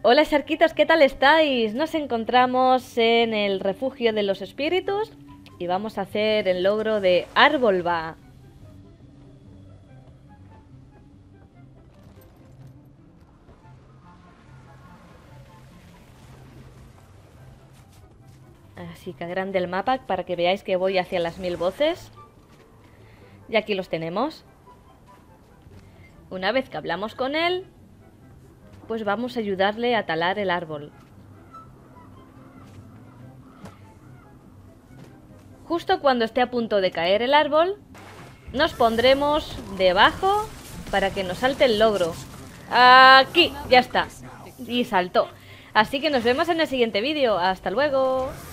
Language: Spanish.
Hola Sharkitos, ¿qué tal estáis? Nos encontramos en el refugio de los espíritus y vamos a hacer el logro de Arbolva. Así que grande el mapa para que veáis que voy hacia las 1000 voces. Y aquí los tenemos. Una vez que hablamos con él, pues vamos a ayudarle a talar el árbol. Justo cuando esté a punto de caer el árbol, nos pondremos debajo para que nos salte el logro. Aquí, ya está. Y saltó. Así que nos vemos en el siguiente vídeo. ¡Hasta luego!